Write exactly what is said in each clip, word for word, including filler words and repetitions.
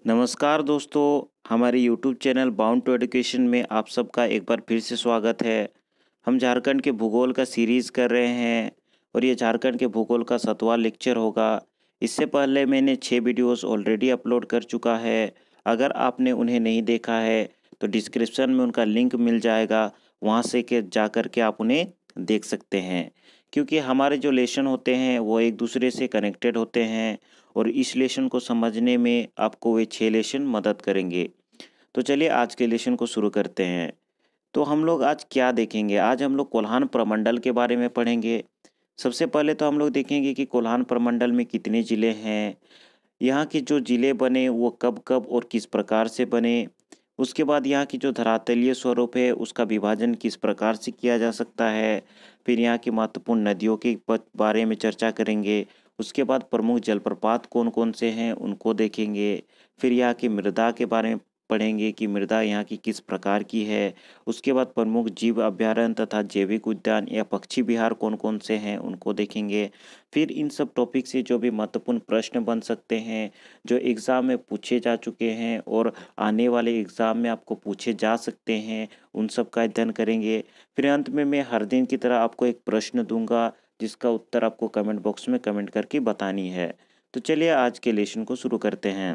नमस्कार दोस्तों, हमारे YouTube channel bound to education में आप सबका एक बार फिर से स्वागत है। हम झारखंड के भूगोल का सीरीज़ कर रहे हैं और ये झारखंड के भूगोल का सातवां लेक्चर होगा। इससे पहले मैंने छः वीडियोस ऑलरेडी अपलोड कर चुका है। अगर आपने उन्हें नहीं देखा है तो डिस्क्रिप्शन में उनका लिंक मिल जाएगा, वहाँ से के जा कर के आप उन्हें देख सकते हैं। क्योंकि हमारे जो लेसन होते हैं वो एक दूसरे से कनेक्टेड होते हैं और इस लेसन को समझने में आपको वे छः लेसन मदद करेंगे। तो चलिए आज के लेसन को शुरू करते हैं। तो हम लोग आज क्या देखेंगे? आज हम लोग कोल्हान प्रमंडल के बारे में पढ़ेंगे। सबसे पहले तो हम लोग देखेंगे कि कोल्हान प्रमंडल में कितने ज़िले हैं, यहाँ के जो ज़िले बने वो कब कब और किस प्रकार से बने। उसके बाद यहाँ की जो धरातलीय स्वरूप है उसका विभाजन किस प्रकार से किया जा सकता है। फिर यहाँ की महत्वपूर्ण नदियों के प- बारे में चर्चा करेंगे। उसके बाद प्रमुख जलप्रपात कौन कौन से हैं उनको देखेंगे। फिर यहाँ की मृदा के बारे में पढ़ेंगे कि मृदा यहाँ की किस प्रकार की है। उसके बाद प्रमुख जीव अभयारण्य तथा जैविक उद्यान या पक्षी विहार कौन कौन से हैं उनको देखेंगे। फिर इन सब टॉपिक से जो भी महत्वपूर्ण प्रश्न बन सकते हैं, जो एग्ज़ाम में पूछे जा चुके हैं और आने वाले एग्ज़ाम में आपको पूछे जा सकते हैं, उन सब का अध्ययन करेंगे। फिर अंत में मैं हर दिन की तरह आपको एक प्रश्न दूंगा जिसका उत्तर आपको कमेंट बॉक्स में कमेंट करके बतानी है। तो चलिए आज के लेसन को शुरू करते हैं।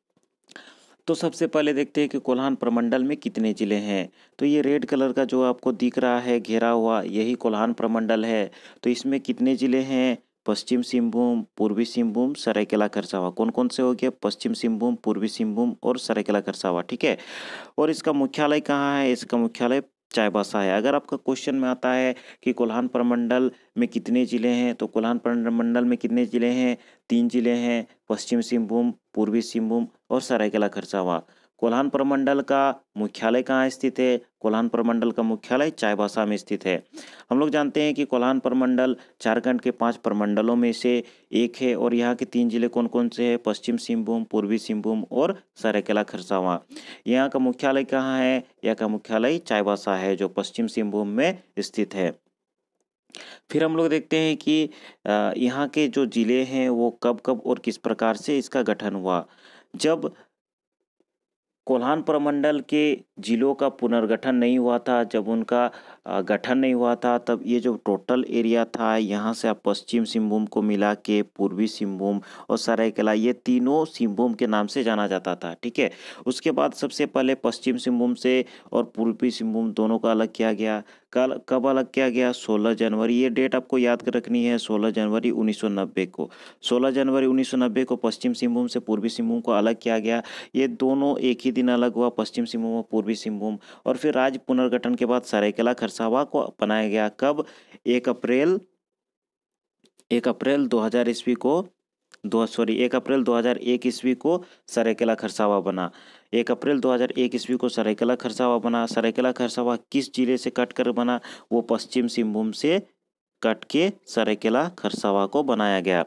तो सबसे पहले देखते हैं कि कोल्हान प्रमंडल में कितने ज़िले हैं। तो ये रेड कलर का जो आपको दिख रहा है घेरा हुआ, यही कोल्हान प्रमंडल है। तो इसमें कितने ज़िले हैं? पश्चिम सिंहभूम, पूर्वी सिंहभूम, सरायकेला खरसावां। कौन कौन से हो गए? पश्चिम सिंहभूम, पूर्वी सिंहभूम और सरायकेला खरसावां, ठीक है। और इसका मुख्यालय कहाँ है? इसका मुख्यालय चाईबासा है। अगर आपका क्वेश्चन में आता है कि कोल्हान प्रमंडल में कितने ज़िले हैं, तो कोल्हान प्रमंडल में कितने ज़िले हैं? तीन ज़िले हैं, पश्चिम सिंहभूम, पूर्वी सिंहभूम और सरायकेला खरसावां। कोल्हान प्रमंडल का मुख्यालय कहाँ स्थित है? कोल्हान प्रमंडल का मुख्यालय चाईबासा में स्थित है। हम लोग जानते हैं कि कोल्हान प्रमंडल झारखंड के पांच प्रमंडलों में से एक है और यहाँ के तीन जिले कौन कौन से हैं? पश्चिम सिंहभूम, पूर्वी सिंहभूम और सरायकेला खरसावां। यहाँ का मुख्यालय कहाँ है? यहाँ का मुख्यालय चाईबासा है जो पश्चिम सिंहभूम में स्थित है। फिर हम लोग देखते हैं कि अ, यहाँ के जो जिले हैं वो कब कब और किस प्रकार से इसका गठन हुआ। जब कोल्हान प्रमंडल के जिलों का पुनर्गठन नहीं हुआ था, जब उनका अ, गठन नहीं हुआ था, तब ये जो टोटल एरिया था यहाँ से आप पश्चिम सिंहभूम को मिला के पूर्वी सिंहभूम और सरायकेला, ये तीनों सिंहभूम के नाम से जाना जाता था, ठीक है। उसके बाद सबसे पहले पश्चिम सिंहभूम से और पूर्वी सिंहभूम दोनों को अलग किया गया। कल कब अलग किया गया? सोलह जनवरी, ये डेट आपको याद कर रखनी है, सोलह जनवरी उन्नीस सौ नब्बे को। सोलह जनवरी उन्नीस सौ नब्बे को पश्चिम सिंहभूम से पूर्वी सिंहभूम को अलग किया गया। ये दोनों एक ही दिन अलग हुआ, पश्चिम सिंहभूम और पूर्वी सिंहभूम। और फिर राज्य पुनर्गठन के बाद सरायकेला खरसावां को बनाया गया। कब? एक अप्रैल एक अप्रैल दो हज़ार ईस्वी को दो सॉरी एक अप्रैल दो हज़ार एक ईस्वी को सरायकेला खरसावां बना। एक अप्रैल दो हज़ार एक ईस्वी को सरायकेला खरसावां बना। सरायकेला खरसावां किस जिले से कट कर बना? वो पश्चिम सिंहभूम से कट के सरायकेला खरसावां को बनाया गया।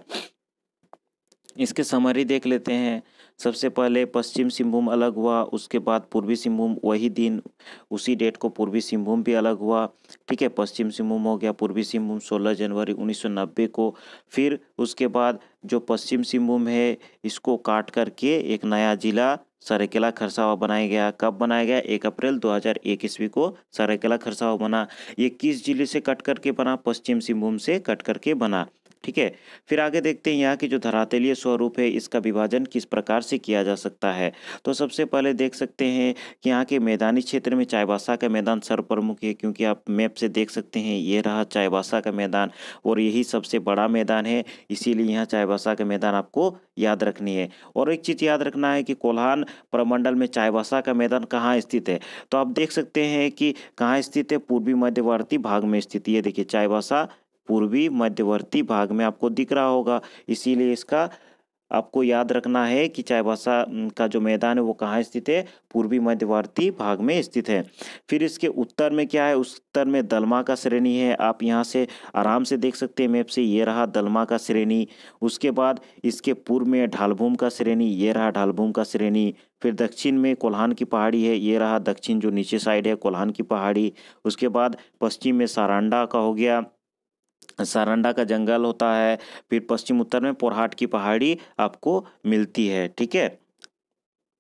इसके समरी देख लेते हैं। सबसे पहले पश्चिम सिंहभूम अलग हुआ, उसके बाद पूर्वी सिंहभूम वही दिन उसी डेट को पूर्वी सिंहभूम भी अलग हुआ, ठीक है। पश्चिम सिंहभूम हो गया, पूर्वी सिंहभूम सोलह जनवरी उन्नीस सौ नब्बे को। फिर उसके बाद जो पश्चिम सिंहभूम है इसको काट करके एक नया जिला सरायकेला खरसावां बनाया गया। कब बनाया गया? एक अप्रैल दो हज़ार एक ईस्वी को सरायकेला खरसावां बना। ये किस जिले से कट करके बना? पश्चिम सिंहभूम से कट करके बना, ठीक है। फिर आगे देखते हैं यहाँ की जो धरातलीय स्वरूप है इसका विभाजन किस प्रकार से किया जा सकता है। तो सबसे पहले देख सकते हैं कि यहाँ के मैदानी क्षेत्र में चाईबासा का मैदान सर्वप्रमुख है, क्योंकि आप मैप से देख सकते हैं ये रहा चाईबासा का मैदान और यही सबसे बड़ा मैदान है, इसीलिए यहाँ चाईबासा का मैदान आपको याद रखनी है। और एक चीज़ याद रखना है कि कोल्हान प्रमंडल में चाईबासा का मैदान कहाँ स्थित है। तो आप देख सकते हैं कि कहाँ स्थित है? पूर्वी मध्यवर्ती भाग में स्थित। ये देखिए चाईबासा पूर्वी मध्यवर्ती भाग में आपको दिख रहा होगा, इसीलिए इसका आपको याद रखना है कि चाईबासा अम, का जो मैदान है वो कहाँ स्थित है? पूर्वी मध्यवर्ती भाग में स्थित है। फिर इसके उत्तर में क्या है? उत्तर में दलमा का श्रेणी है। आप यहाँ से आराम से देख सकते हैं मैप से, ये रहा दलमा का श्रेणी। उसके बाद इसके पूर्व में ढालभूम का श्रेणी, ये रहा ढालभूम का श्रेणी। फिर दक्षिण में कोल्हान की पहाड़ी है, ये रहा दक्षिण जो नीचे साइड है कोल्हान की पहाड़ी। उसके बाद पश्चिम में सारांडा का हो गया, सारंडा का जंगल होता है। फिर पश्चिम उत्तर में पोरहाट की पहाड़ी आपको मिलती है, ठीक है।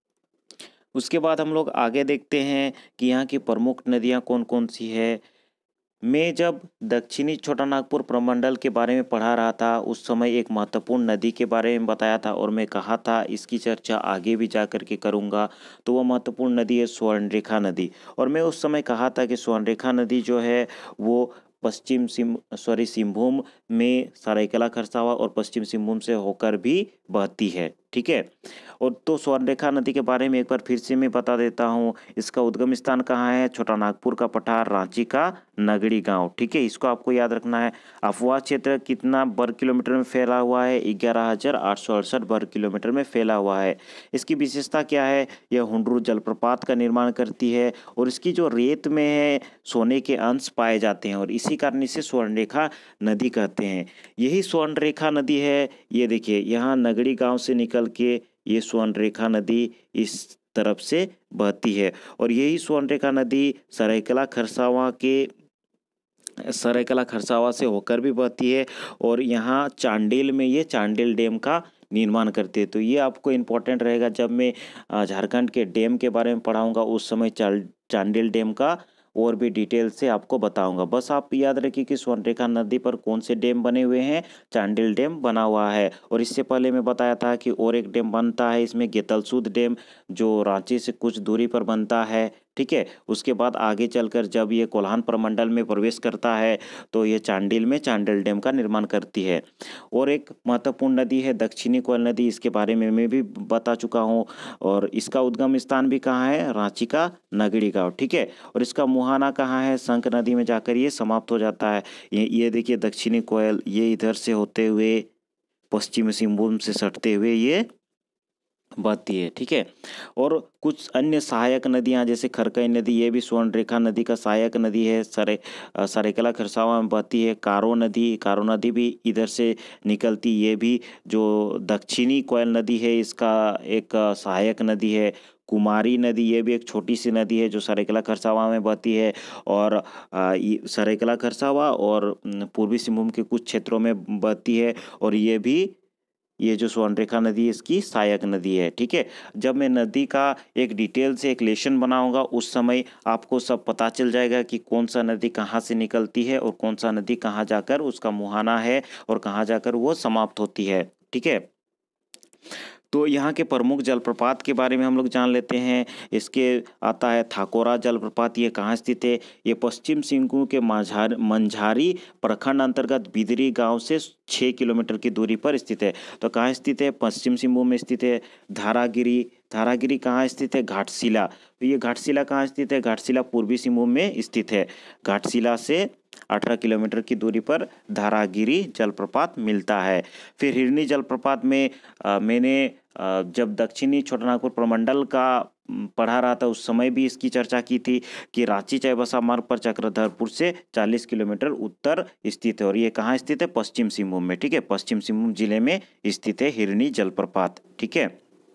उसके बाद हम लोग आगे देखते हैं कि यहाँ की प्रमुख नदियाँ कौन कौन सी है। मैं जब दक्षिणी छोटानागपुर प्रमंडल के बारे में पढ़ा रहा था उस समय एक महत्वपूर्ण नदी के बारे में बताया था और मैं कहा था इसकी चर्चा आगे भी जा कर के करूँगा। तो वो महत्वपूर्ण नदी है स्वर्णरेखा नदी। और मैं उस समय कहा था कि स्वर्णरेखा नदी जो है वो पश्चिम सिंह सॉरी सिंहभूम में सरायकेला खरसावा और पश्चिम सिंहभूम से होकर भी बहती है। ठीक है। और तो स्वर्णरेखा नदी के बारे में एक बार फिर से मैं बता देता हूँ। इसका उद्गम स्थान कहाँ है? छोटानागपुर का पठार, रांची का नगड़ी गांव। ठीक है, इसको आपको याद रखना है। अफवाह क्षेत्र कितना वर्ग किलोमीटर में फैला हुआ है? ग्यारह हजार आठ सौ अड़सठ वर्ग किलोमीटर में फैला हुआ है। इसकी विशेषता क्या है? यह हुंडरू जलप्रपात का निर्माण करती है और इसकी जो रेत में है सोने के अंश पाए जाते हैं और इसी कारण इसे स्वर्णरेखा नदी कहते हैं। यही स्वर्णरेखा नदी है। ये देखिए यहाँ नगड़ी गांव से निकल के ये स्वर्णरेखा नदी इस तरफ से बहती है और यही स्वर्णरेखा नदी सरायकेला खरसावां के सरायकेला खरसावां से होकर भी बहती है और यहाँ चांडिल में ये चांडिल डैम का निर्माण करती है। तो ये आपको इम्पोर्टेंट रहेगा जब मैं अ, झारखंड के डैम के बारे में पढ़ाऊंगा उस समय चाल चांडिल डैम का और भी डिटेल से आपको बताऊंगा। बस आप याद रखिए कि स्वर्णरेखा नदी पर कौन से डैम बने हुए हैं? चांडिल डैम बना हुआ है। और इससे पहले मैं बताया था कि और एक डैम बनता है इसमें गेतलसूद डैम जो रांची से कुछ दूरी पर बनता है। ठीक है, उसके बाद आगे चलकर जब ये कोल्हान प्रमंडल में प्रवेश करता है तो ये चांडिल में चांडिल डैम का निर्माण करती है। और एक महत्वपूर्ण नदी है दक्षिणी कोयल नदी, इसके बारे में मैं भी बता चुका हूँ और इसका उद्गम स्थान भी कहाँ है? रांची का नगड़ी गांव। ठीक है, और इसका मुहाना कहाँ है? संक नदी में जाकर ये समाप्त हो जाता है। ये ये देखिए दक्षिणी कोयल ये इधर से होते हुए पश्चिमी सिंहभूम से सटते हुए ये बहती है। ठीक है, और कुछ अन्य सहायक नदियां जैसे खरकई नदी ये भी स्वर्णरेखा नदी का सहायक नदी है। सरे अ, सरायकेला खरसावां में बहती है। कारो नदी कारो नदी भी इधर से निकलती, ये भी जो दक्षिणी कोयल नदी है इसका एक अ, सहायक नदी है। कुमारी नदी ये भी एक छोटी सी नदी है जो सरायकेला खरसावां में बहती है और अ, ये सरायकेला खरसावां और न, पूर्वी सिंहभूम के कुछ क्षेत्रों में बहती है और ये भी ये जो स्वर्णरेखा नदी है इसकी सहायक नदी है। ठीक है, जब मैं नदी का एक डिटेल से एक लेशन बनाऊंगा उस समय आपको सब पता चल जाएगा कि कौन सा नदी कहाँ से निकलती है और कौन सा नदी कहाँ जाकर उसका मुहाना है और कहाँ जाकर वो समाप्त होती है। ठीक है, तो यहाँ के प्रमुख जलप्रपात के बारे में हम लोग जान लेते हैं। इसके आता है थाकोरा जलप्रपात। ये कहाँ स्थित है? ये पश्चिम सिंहभूम के माझार मंझारी प्रखंड अंतर्गत बिदरी गांव से छः किलोमीटर की दूरी पर स्थित है। तो कहाँ स्थित है? पश्चिम सिंहभूम में स्थित है। धारागिरी धारागिरी कहाँ स्थित है? घाटशिला। तो ये घाटशिला कहाँ स्थित है? घाटशिला पूर्वी सिंहभूम में स्थित है। घाटशिला से अठारह किलोमीटर की दूरी पर धारागिरी जलप्रपात मिलता है। फिर हिरनी जलप्रपात में आ, मैंने आ, जब दक्षिणी छोटानागपुर प्रमंडल का म, पढ़ा रहा था उस समय भी इसकी चर्चा की थी कि रांची चाईबासा मार्ग पर चक्रधरपुर से चालीस किलोमीटर उत्तर स्थित है और ये कहाँ स्थित है? पश्चिम सिंहभूम में। ठीक है, पश्चिम सिंहभूम जिले में स्थित है हिरनी जलप्रपात। ठीक है,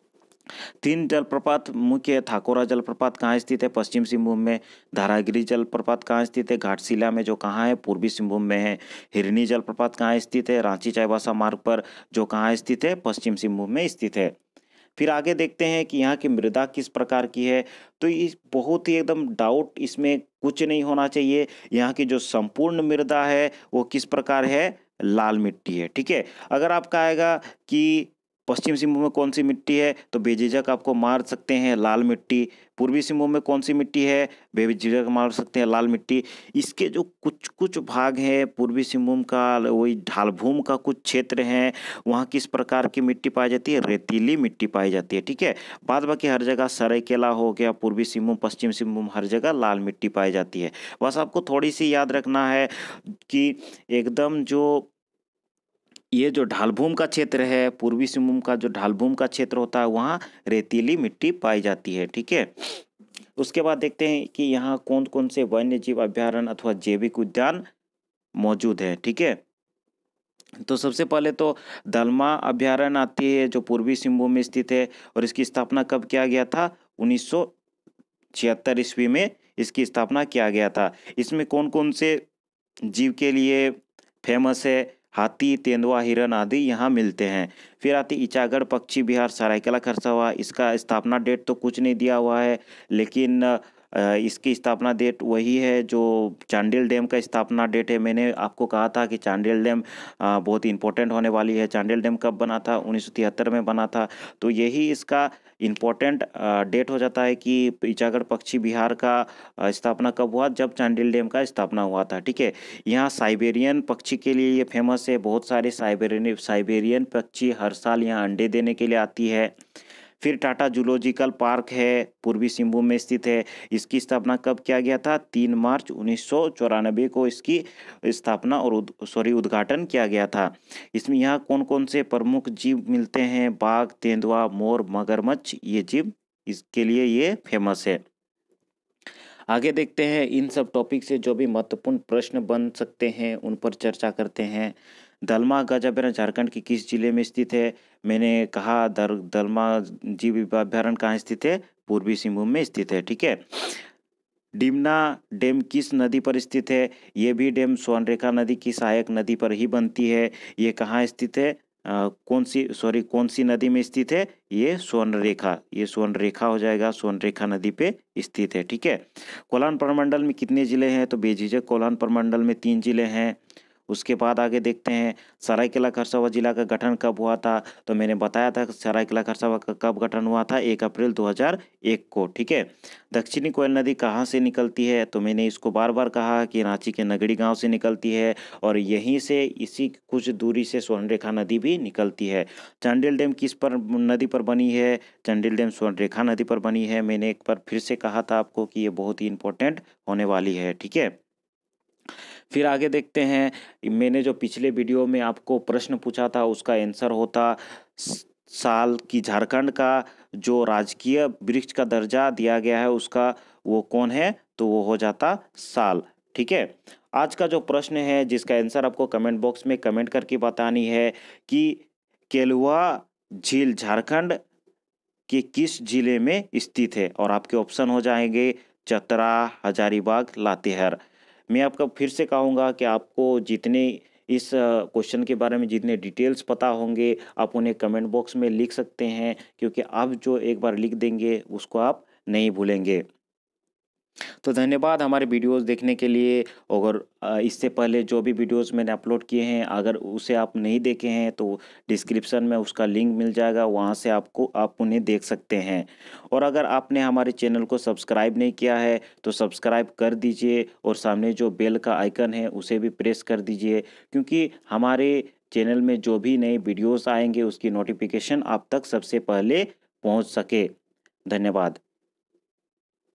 तीन जलप्रपात मुख्य थाकोरा जलप्रपात कहाँ स्थित है? पश्चिम सिंहभूम में। धारागिरी जलप्रपात कहाँ स्थित है? घाटशिला में जो कहाँ है? पूर्वी सिंहभूम में है। हिरनी जलप्रपात कहाँ स्थित है? रांची चाईबासा मार्ग पर जो कहाँ स्थित है? पश्चिम सिंहभूम में स्थित है। फिर आगे देखते हैं कि यहाँ की मृदा किस प्रकार की है। तो इस बहुत ही एकदम डाउट इसमें कुछ नहीं होना चाहिए। यहाँ की जो संपूर्ण मृदा है वो किस प्रकार है? लाल मिट्टी है। ठीक है, अगर आपका आएगा कि पश्चिम सिंहभूम में कौन सी मिट्टी है तो बेझिझक आपको मार सकते हैं लाल मिट्टी। पूर्वी सिंहभूम में कौन सी मिट्टी है? बेझिझक मार सकते हैं लाल मिट्टी। इसके जो कुछ कुछ भाग हैं पूर्वी सिंहभूम का वही ढालभूम का कुछ क्षेत्र हैं वहाँ किस प्रकार की मिट्टी पाई जाती है? रेतीली मिट्टी पाई जाती है। ठीक है, बाद बाकी हर जगह सरायकेला हो गया, पूर्वी सिंहभूम, पश्चिम सिंहभूम हर जगह लाल मिट्टी पाई जाती है। बस आपको थोड़ी सी याद रखना है कि एकदम जो ये जो ढालभूम का क्षेत्र है पूर्वी सिंहभूम का जो ढालभूम का क्षेत्र होता है वहाँ रेतीली मिट्टी पाई जाती है। ठीक है, उसके बाद देखते हैं कि यहाँ कौन कौन से वन्य जीव अभ्यारण्य अथवा जैविक उद्यान मौजूद है। ठीक है, तो सबसे पहले तो दलमा अभ्यारण्य आती है जो पूर्वी सिंहभूम में स्थित है और इसकी स्थापना कब किया गया था? उन्नीस सौ छिहत्तर ईस्वी में इसकी स्थापना किया गया था। इसमें कौन कौन से जीव के लिए फेमस है? हाथी, तेंदुआ, हिरन आदि यहाँ मिलते हैं। फिर आती ईचागढ़ पक्षी विहार सरायकेला खरसावां। इसका स्थापना डेट तो कुछ नहीं दिया हुआ है, लेकिन अ, इसकी स्थापना डेट वही है जो चांडिल डैम का स्थापना डेट है। मैंने आपको कहा था कि चांडिल डैम अ, बहुत इंपॉर्टेंट होने वाली है। चांडिल डैम कब बना था? उन्नीस सौ तिहत्तर में बना था। तो यही इसका इम्पोर्टेंट डेट हो जाता है कि ईचागढ़ पक्षी विहार का अ, स्थापना कब हुआ? जब चांडिल डैम का स्थापना हुआ था। ठीक है। यहाँ साइबेरियन पक्षी के लिए ये फेमस है। बहुत सारे साइबेरियन साइबेरियन पक्षी हर साल यहाँ अंडे देने के लिए आती है। फिर टाटा जूलॉजिकल पार्क है, पूर्वी सिंहभूम में स्थित है। इसकी स्थापना कब किया गया था? तीन मार्च उन्नीस सौ चौरानबे को इसकी स्थापना और उद, सॉरी उद्घाटन किया गया था। इसमें यहाँ कौन कौन से प्रमुख जीव मिलते हैं? बाघ, तेंदुआ, मोर, मगरमच्छ, ये जीव इसके लिए ये फेमस है। आगे देखते हैं इन सब टॉपिक से जो भी महत्वपूर्ण प्रश्न बन सकते हैं उन पर चर्चा करते हैं। दलमा गज अभयारण्य झारखंड के किस जिले में स्थित है? मैंने कहा दर दलमा जीव अभयारण्य कहाँ स्थित है? पूर्वी सिंहभूम में स्थित है। ठीक है। डिमना डैम किस नदी पर स्थित है? ये भी डैम स्वर्णरेखा नदी की सहायक नदी पर ही बनती है। ये कहाँ स्थित है? आ, कौन सी सॉरी कौन सी नदी में स्थित है? ये स्वर्णरेखा ये स्वर्णरेखा हो जाएगा, स्वर्णरेखा नदी पे स्थित है। ठीक है। कोल्हान प्रमंडल में कितने जिले हैं? तो बेझिझक कोल्हान प्रमंडल में तीन जिले हैं। उसके बाद आगे देखते हैं सरायकेला खरसावां जिला का गठन कब हुआ था? तो मैंने बताया था सरायकेला खरसावां का कब गठन हुआ था? एक अप्रैल दो हज़ार एक को। ठीक है। दक्षिणी कोयल नदी कहाँ से निकलती है? तो मैंने इसको बार बार कहा कि रांची के नगड़ी गांव से निकलती है और यहीं से इसी कुछ दूरी से स्वर्णरेखा नदी भी निकलती है। चांडिल डैम किस पर नदी पर बनी है? चांडिल डैम स्वर्णरेखा नदी पर बनी है। मैंने एक बार फिर से कहा था आपको कि ये बहुत ही इंपॉर्टेंट होने वाली है। ठीक है। फिर आगे देखते हैं, मैंने जो पिछले वीडियो में आपको प्रश्न पूछा था उसका आंसर होता साल की झारखंड का जो राजकीय वृक्ष का दर्जा दिया गया है उसका वो कौन है? तो वो हो जाता साल। ठीक है। आज का जो प्रश्न है जिसका आंसर आपको कमेंट बॉक्स में कमेंट करके बतानी है कि केलुआ झील झारखंड के किस जिले में स्थित है? और आपके ऑप्शन हो जाएंगे चतरा, हजारीबाग, लातेहार। मैं आपको फिर से कहूँगा कि आपको जितने इस क्वेश्चन के बारे में जितने डिटेल्स पता होंगे आप उन्हें कमेंट बॉक्स में लिख सकते हैं, क्योंकि आप जो एक बार लिख देंगे उसको आप नहीं भूलेंगे। तो धन्यवाद हमारे वीडियोस देखने के लिए। और इससे पहले जो भी वीडियोस मैंने अपलोड किए हैं अगर उसे आप नहीं देखे हैं तो डिस्क्रिप्शन में उसका लिंक मिल जाएगा, वहां से आपको आप उन्हें देख सकते हैं। और अगर आपने हमारे चैनल को सब्सक्राइब नहीं किया है तो सब्सक्राइब कर दीजिए और सामने जो बेल का आइकन है उसे भी प्रेस कर दीजिए, क्योंकि हमारे चैनल में जो भी नए वीडियोज़ आएंगे उसकी नोटिफिकेशन आप तक सबसे पहले पहुँच सके। धन्यवाद।